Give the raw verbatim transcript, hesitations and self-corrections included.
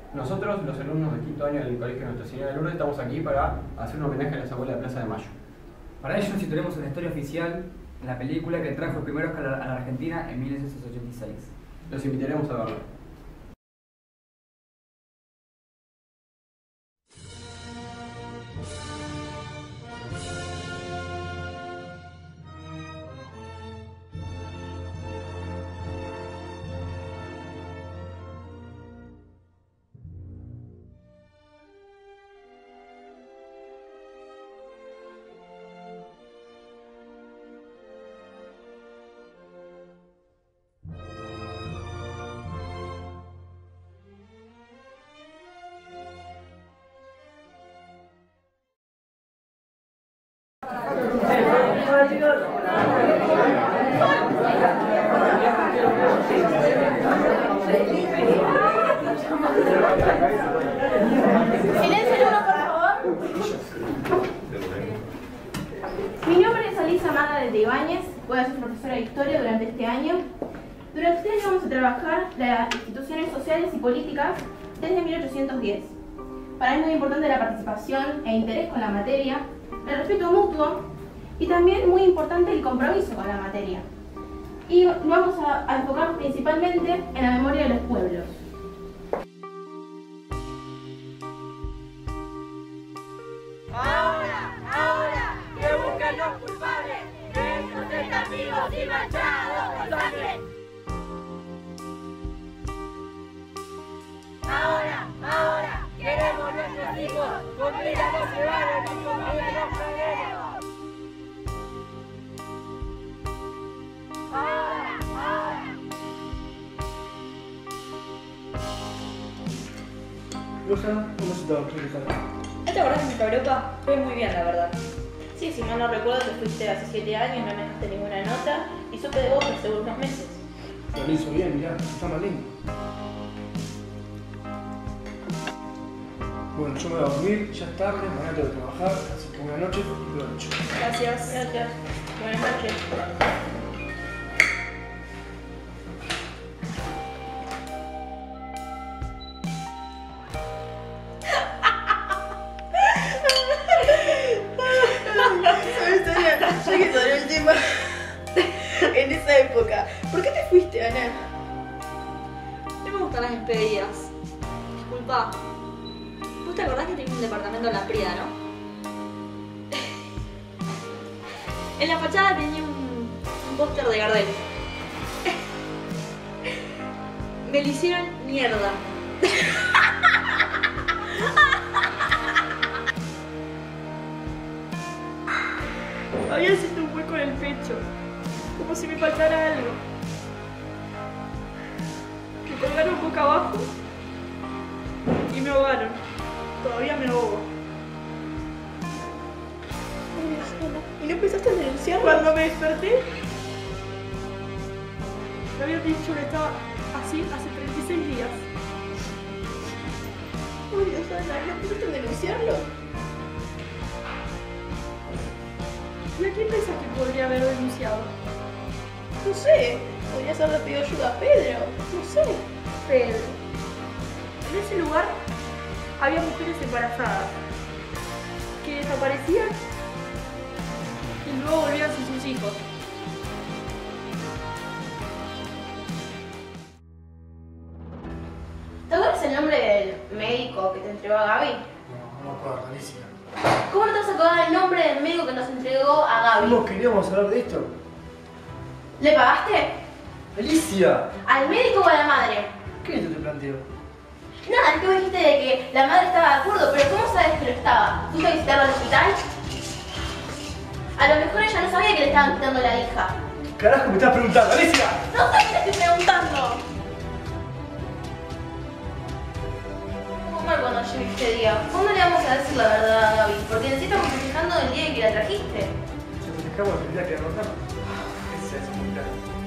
Nosotros, los alumnos del quinto año del Colegio Nuestra Señora de Lourdes, estamos aquí para hacer un homenaje a las abuelas de Plaza de Mayo. Para ello situaremos una historia oficial en la película que trajo el primer Oscar a la Argentina en mil novecientos ochenta y seis. Los invitaremos a verlo. Silencio uno, por favor. Mi nombre es Alisa Amanda de Ibáñez, voy a ser profesora de Historia durante este año. Durante este año vamos a trabajar las instituciones sociales y políticas desde mil ochocientos diez. Para mí es muy importante la participación e interés con la materia, el respeto mutuo y también muy importante el compromiso con la materia. Y vamos a, a enfocarnos principalmente en la memoria de los pueblos. Ahora, ahora, que busquen los culpables, que estos están vivos y manchados con sangre. Ahora, ahora, queremos nuestros hijos, cumplir a los ciudadanos y cumplir a los obreros. Ahora, ahora. Rosa, ¿cómo se te va a explicar? ¿No te acordás de nuestra Europa? Fue muy bien, la verdad. Sí, si mal no recuerdo, te fuiste hace siete años, no me dejaste ninguna nota y supe de vos hace unos meses. Lo hizo bien, mirá, está más lindo. Bueno, yo me voy a dormir, ya es tarde, mañana tengo que trabajar, así que buenas noches y provecho. Gracias. Gracias. Buenas noches. Ya que salió el tema en esa época, ¿por qué te fuiste, Ana? No me gustan las despedidas. Disculpa. ¿Vos te acordás que tenía un departamento en la Prida, no? En la fachada tenía un, un póster de Gardel. Me lo hicieron mierda. Había sido un hueco en el pecho, como si me faltara algo. Me colgaron boca abajo y me ahogaron. Todavía me ahogo. ¿Y no pensaste en denunciarlo? Cuando me desperté, me habían dicho que estaba así hace treinta y seis días. Uy, Dios, Ana, ¿no pensaste en denunciarlo? ¿Y a quién pensás que podría haber denunciado? No sé, podrías haberle pedido ayuda a Pedro. No sé. Pedro. En ese lugar había mujeres embarazadas que desaparecían y luego volvían sin sus hijos. ¿Te acuerdas el nombre del médico que te entregó a Gaby? No, no me acuerdo, Alicia. ¿Cómo no te vas a acordar el nombre del médico que nos entregó a Gaby? ¿Cómo queríamos hablar de esto? ¿Le pagaste? ¡Alicia! ¿Al médico o a la madre? ¿Qué esto te planteo? Nada, es que vos dijiste de que la madre estaba de acuerdo, pero ¿cómo sabes que lo estaba? ¿Fuiste a visitarlo al hospital? A lo mejor ella no sabía que le estaban quitando la hija. ¿Qué carajo me estás preguntando, Alicia? No sé qué te estoy preguntando. Muy mal cuando llegue este día. ¿Cuándo le vamos a decir la verdad a Gaby? Porque en sí estamos festejando el día en que la trajiste. Se festejamos el día que la notamos. ¿Qué es eso, muy claro?